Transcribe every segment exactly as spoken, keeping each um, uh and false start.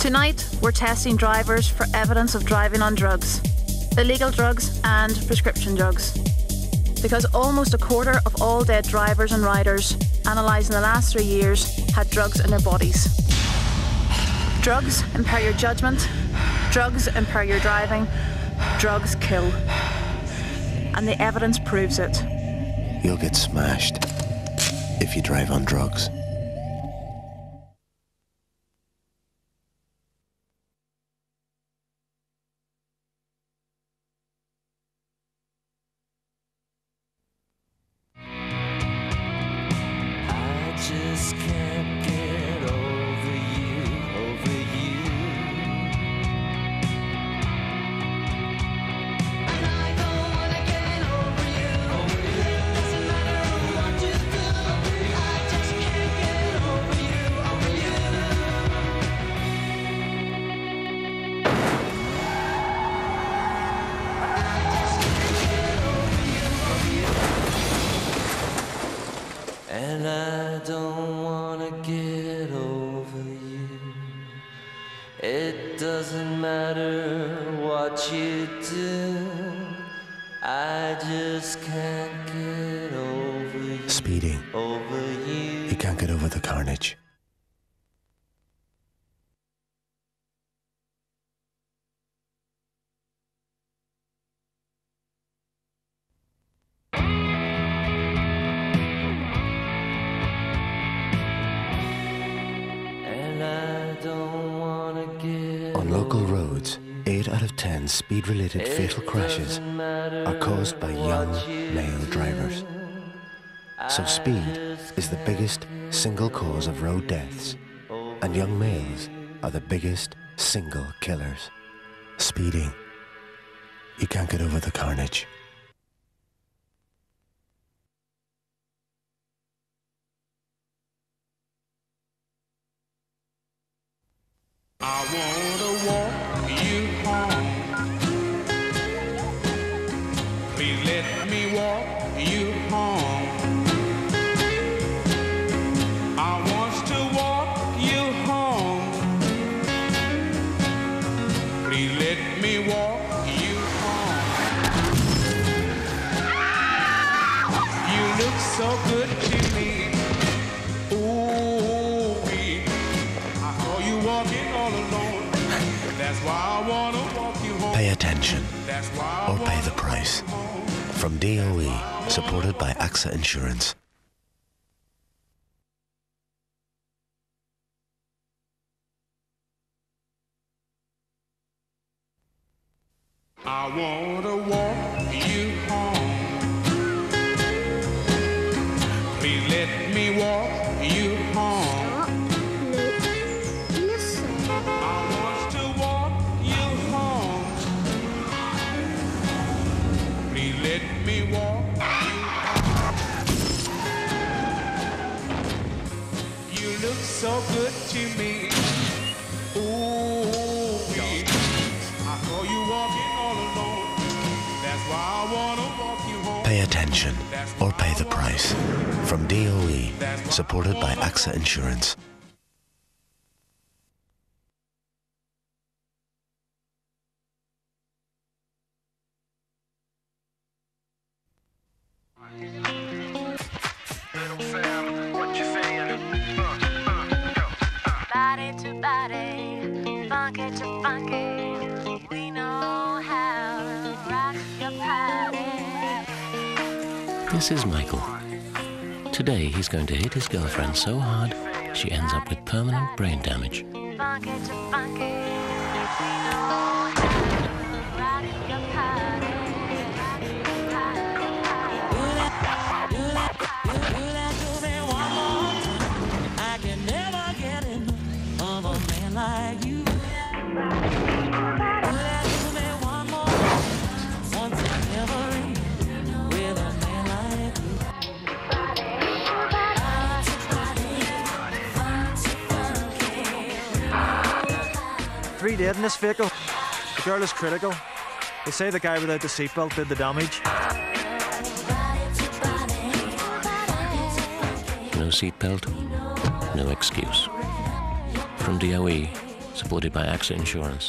Tonight, we're testing drivers for evidence of driving on drugs, illegal drugs and prescription drugs. Because almost a quarter of all dead drivers and riders analysed in the last three years had drugs in their bodies. Drugs impair your judgment, drugs impair your driving, drugs kill. And the evidence proves it. You'll get smashed if you drive on drugs. And I don't wanna get over you. It doesn't matter what you do, I just can't get over you. Speeding. Over you. You can't get over the carnage. On local roads, eight out of ten speed-related fatal crashes are caused by young male drivers. So speed is the biggest single cause of road deaths, and young males are the biggest single killers. Speeding. You can't get over the carnage. I wanna walk you home. Please let me walk you home. I want to walk you home. Please let me walk you home. You look so good to me. Pay attention, or pay the price. From D O E, supported by A C P Insurance. I wanna walk you home. Please let me walk you home. Let me walk you home. You look so good to me. Ooh, I saw you walking all alone. That's why I wanna walk you home. Pay attention, or pay the price. From D O E, supported by A C P Insurance. Body to body, funky to funky, we know how to rock your party. This is Michael. Today he's going to hit his girlfriend so hard she ends up with permanent brain damage. Funky to funky, we know how to rock your party. Like you. Three dead in this vehicle. The girl is critical. They say the guy without the seatbelt did the damage. No seatbelt, no excuse. From D O E, supported by A X A Insurance.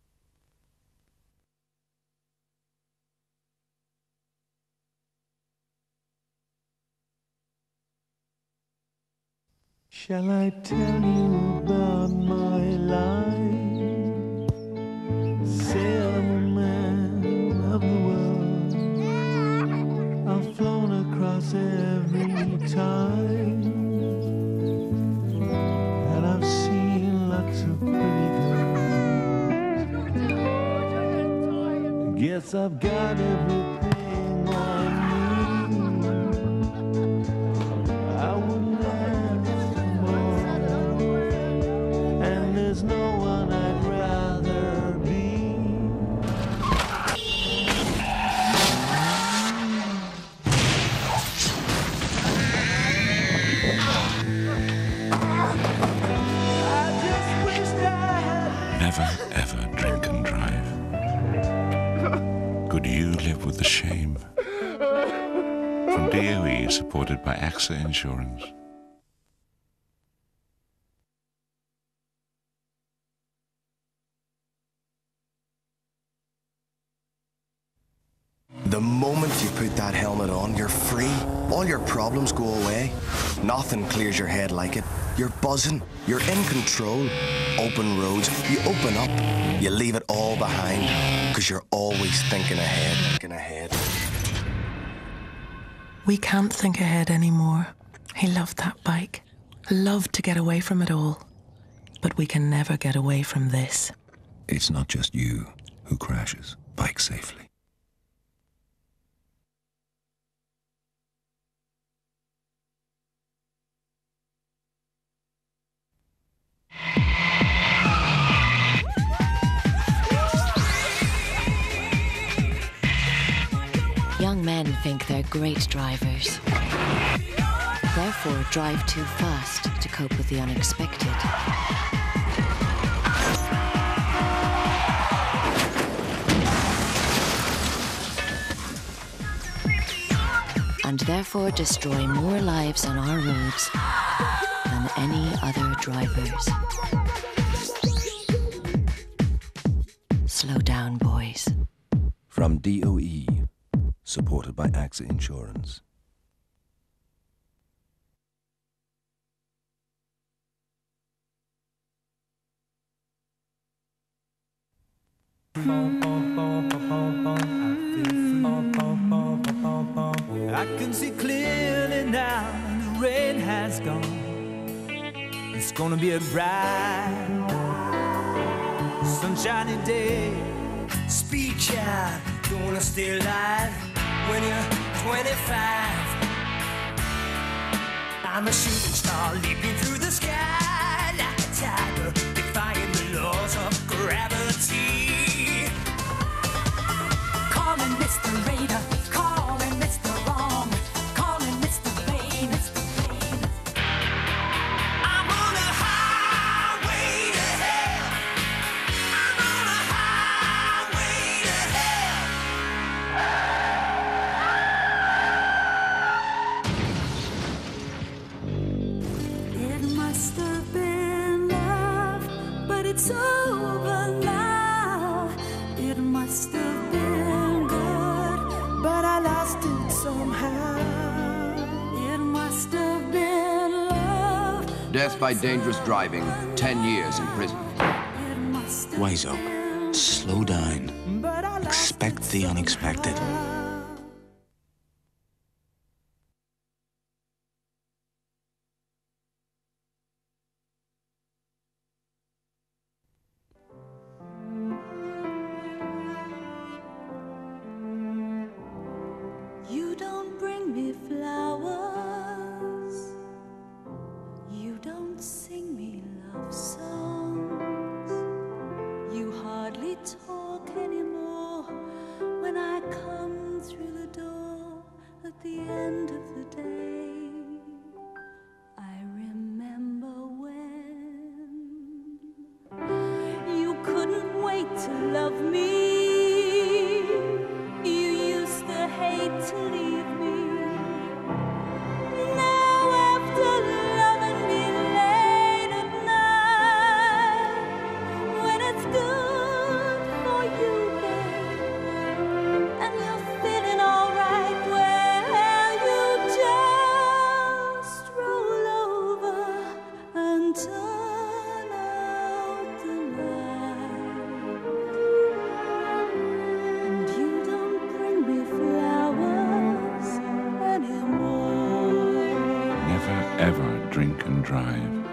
Shall I tell you about my life? Say I'm a man of the world. I've flown across every time, and I've seen lots of pretty girls. Guess I've got everything I need. I wouldn't there's no one I'd rather be. I just wished I had. Never ever drink and drive. Could you live with the shame? From D O E, supported by A X A Insurance. The moment you put that helmet on, you're free. All your problems go away. Nothing clears your head like it. You're buzzing. You're in control. Open roads. You open up. You leave it all behind. Because you're always thinking ahead. Thinking ahead. We can't think ahead anymore. He loved that bike. Loved to get away from it all. But we can never get away from this. It's not just you who crashes. Bike safely. Young men think they're great drivers. Therefore, drive too fast to cope with the unexpected. And therefore destroy more lives on our roads than any other drivers. Slow down, boys. From D O E, supported by A X A Insurance. I can see clearly now, and the rain has gone. It's gonna be a bright, sunshiny day. Speed child, don't wanna stay alive when you're twenty-five. I'm a shooting star leaping through the sky like a tiger, defying the laws of gravity. Call me Mister Raider, call me Mister Wrong, call me Mister Vain, Mister Vain. I'm on a highway to hell. I'm on a highway to hell. It must have been love, but it's over now. It must have been good, but I lost it somehow. It must have been love. Death by dangerous driving, ten years in prison. Wise up. Slow down. Expect the unexpected. You don't bring me flowers. You don't sing me love songs. You hardly talk anymore when I come through the door at the end of the day. I remember when you couldn't wait to love me. You used to hate to leave me. Now after loving me late at night, and drive.